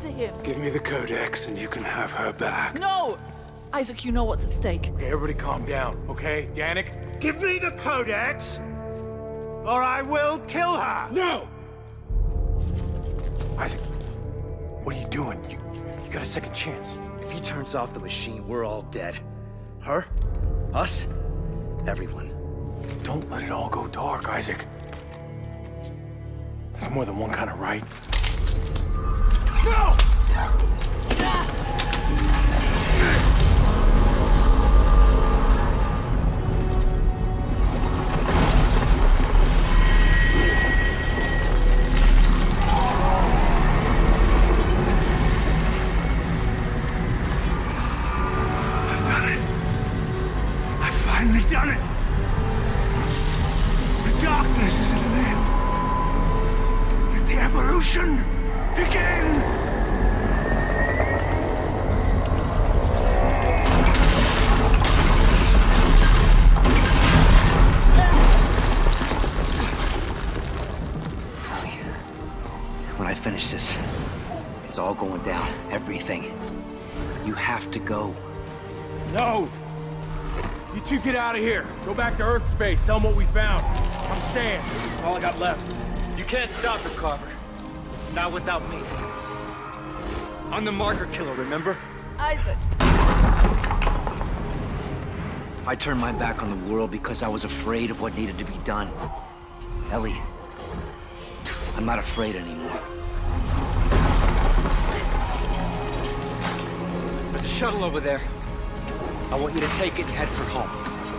to him. Give me the Codex and you can have her back. No! Isaac, you know what's at stake. Okay, everybody calm down, okay? Danik? Give me the Codex, or I will kill her! No! Isaac, what are you doing? You got a second chance. If he turns off the machine, we're all dead. Her? Us? Everyone. Don't let it all go dark, Isaac. There's more than one kind of right. No! I've done it. I've finally done it. The darkness is at an end. Let the evolution begin! When I finish this, it's all going down. Everything. You have to go. No! You two get out of here. Go back to Earth space. Tell them what we found. I'm staying. That's all I got left. You can't stop it, Carver. Not without me. I'm the marker killer, remember? Isaac. I turned my back on the world because I was afraid of what needed to be done. Ellie, I'm not afraid anymore. There's a shuttle over there. I want you to take it and head for home.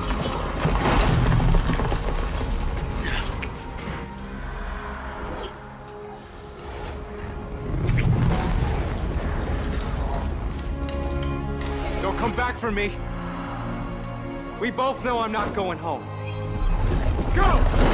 Don't come back for me. We both know I'm not going home. Go!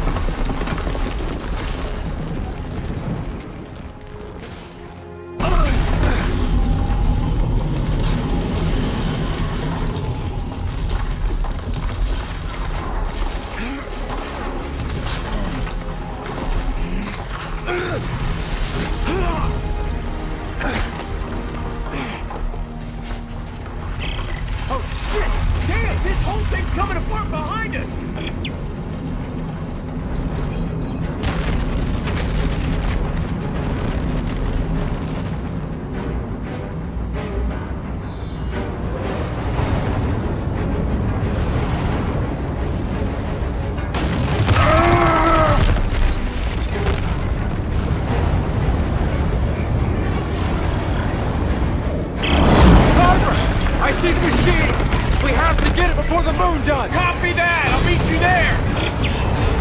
Copy that! I'll meet you there!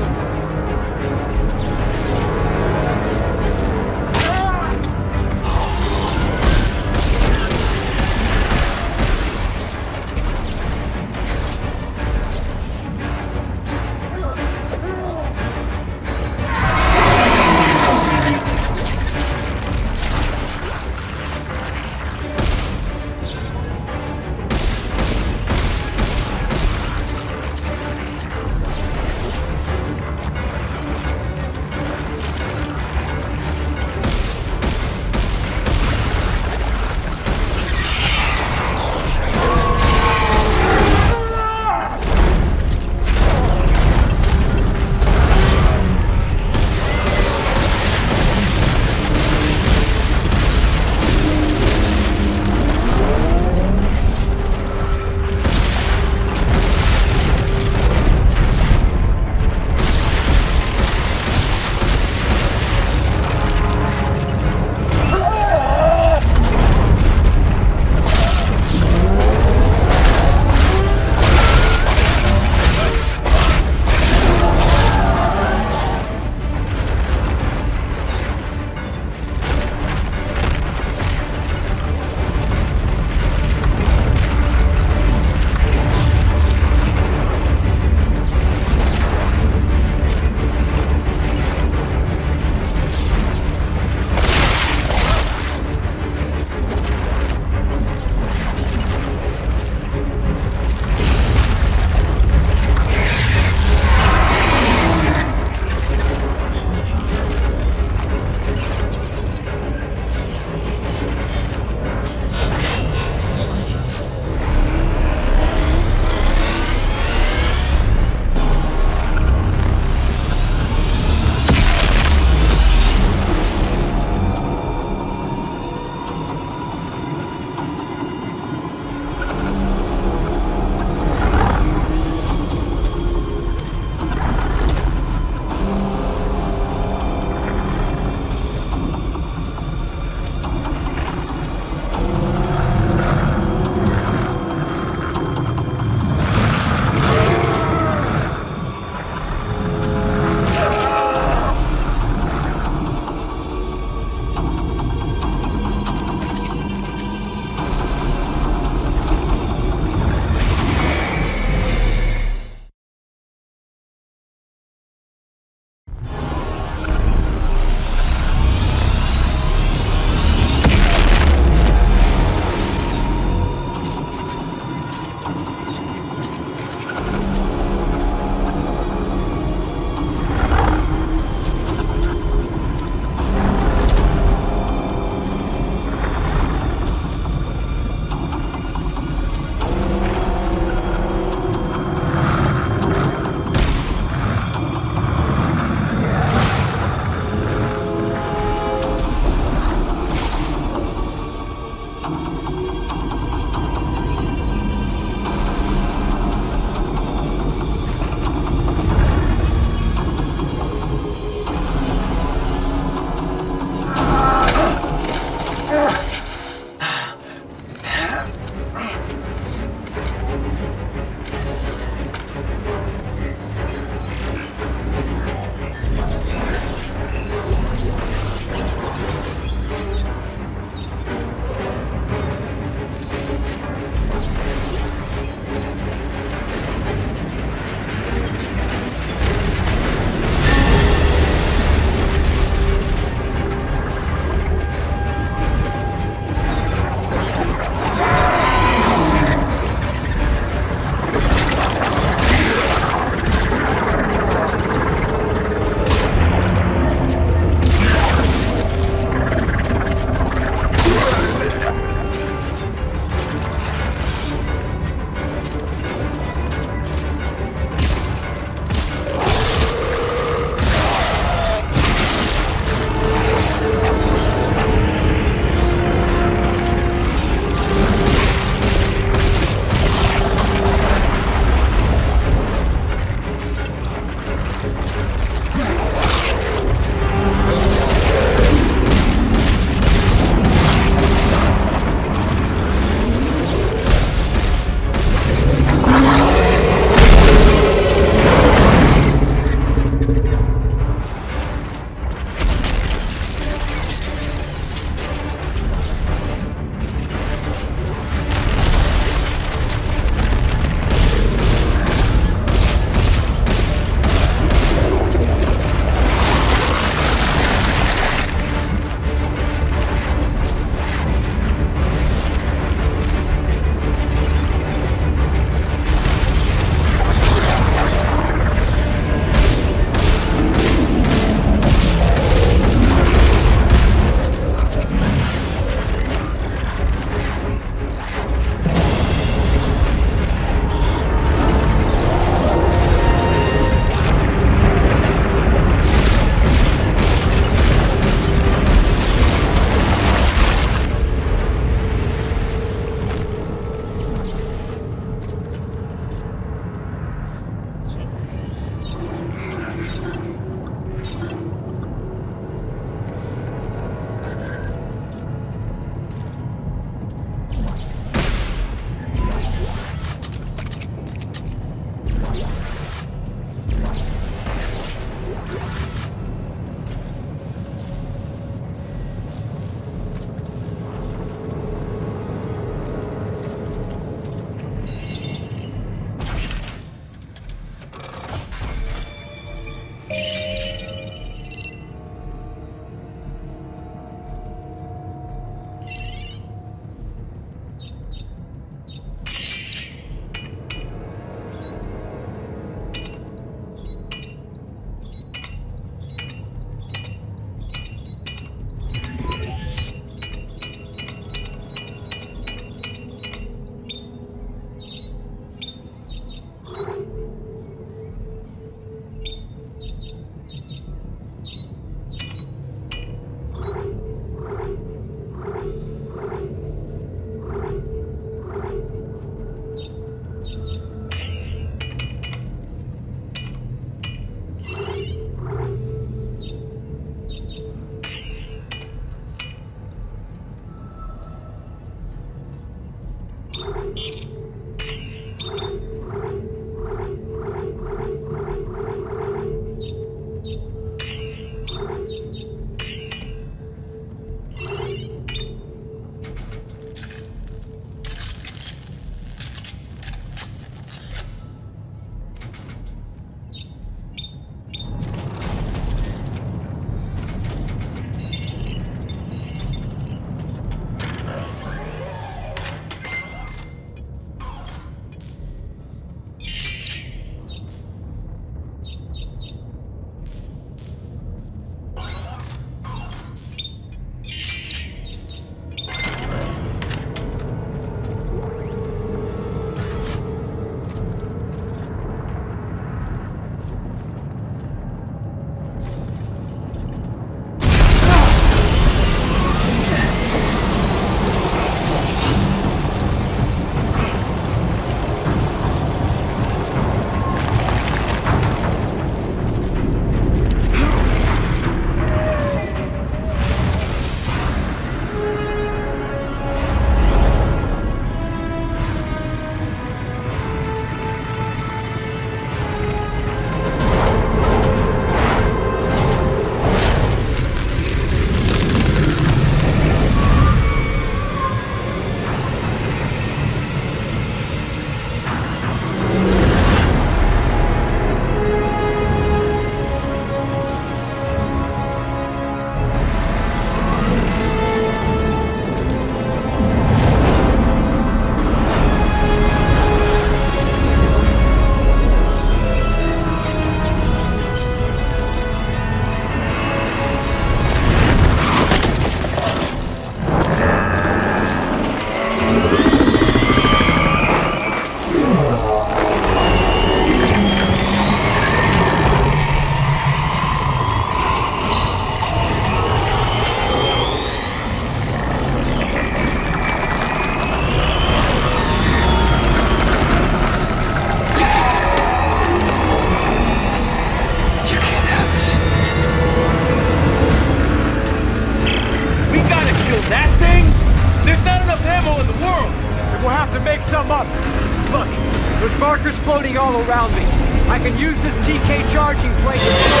markers floating all around me. I can use this TK charging plate to slow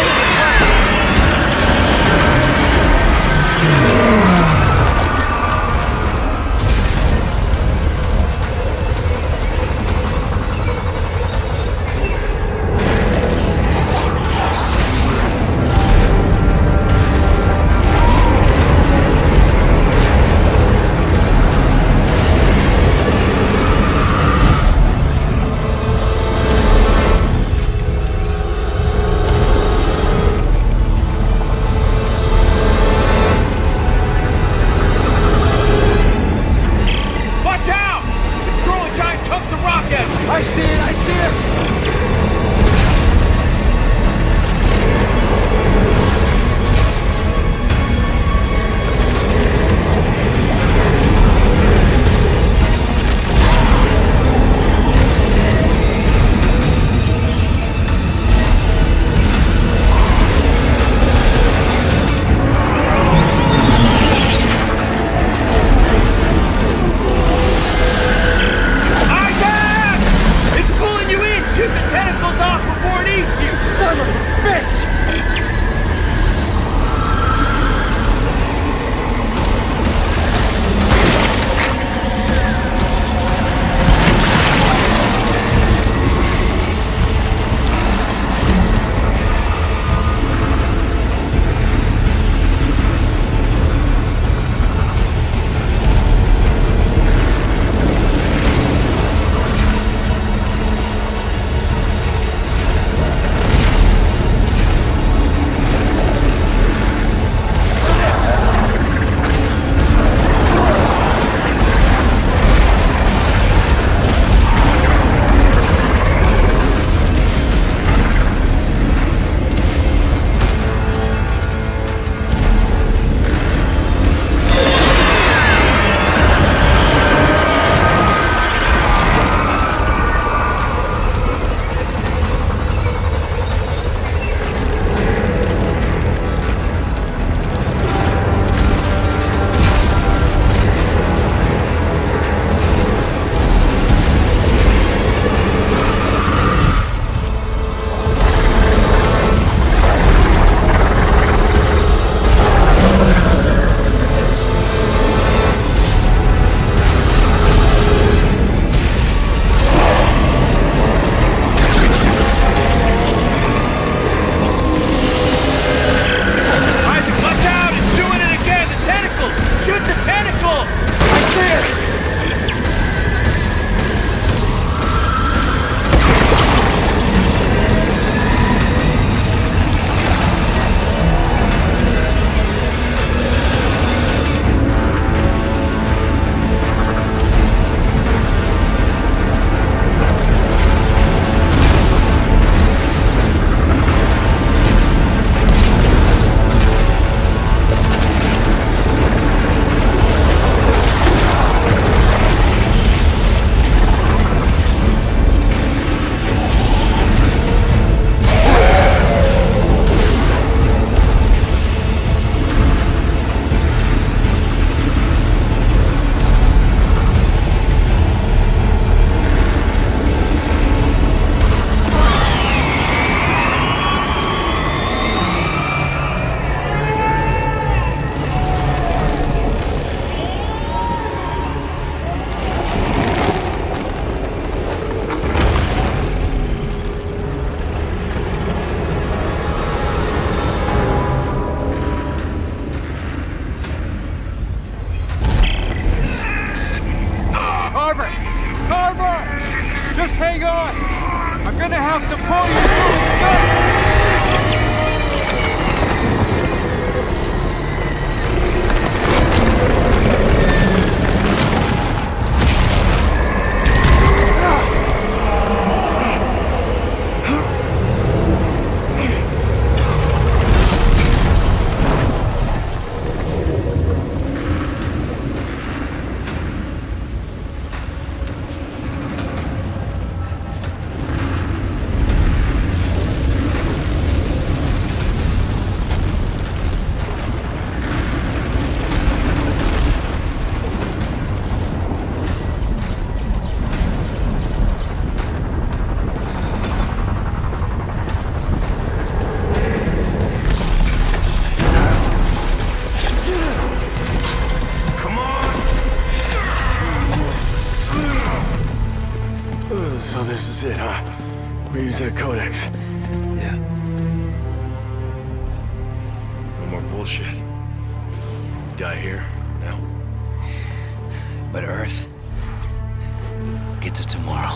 the was it, huh? We're using a codex. Yeah. No more bullshit. You die here, now. But Earth gets it tomorrow.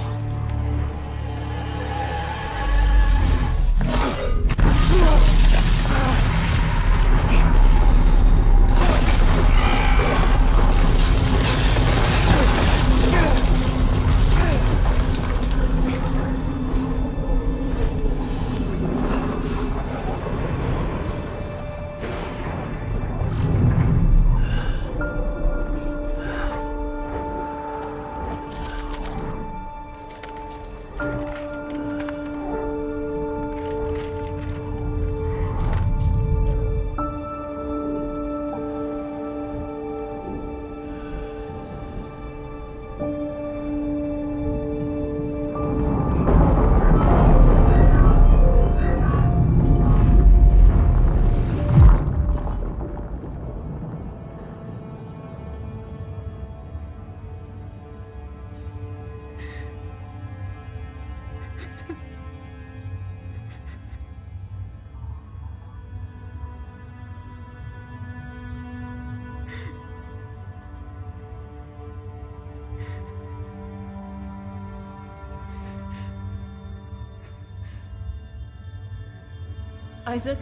Isaac?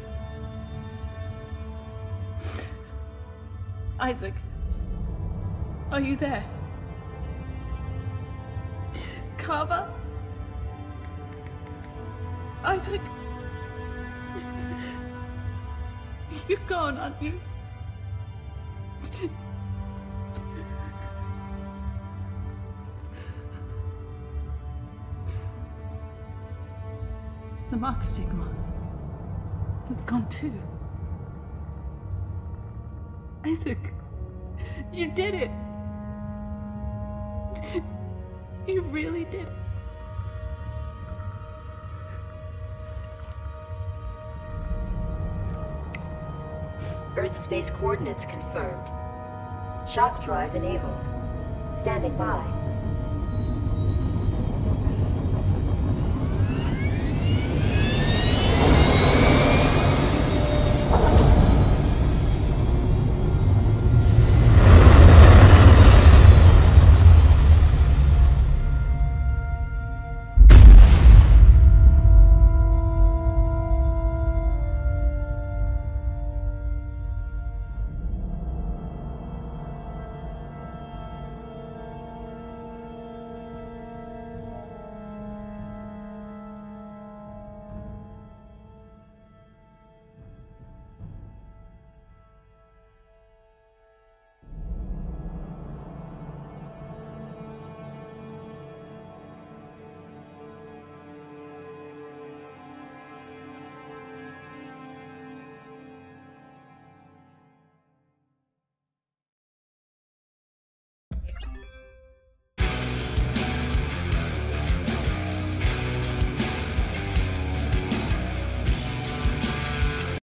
Isaac? Are you there? Carver? Isaac? You're gone, aren't you? The Mark Sigma has gone too. Isaac, you did it. You really did it. Earth space coordinates confirmed. Shock drive enabled. Standing by.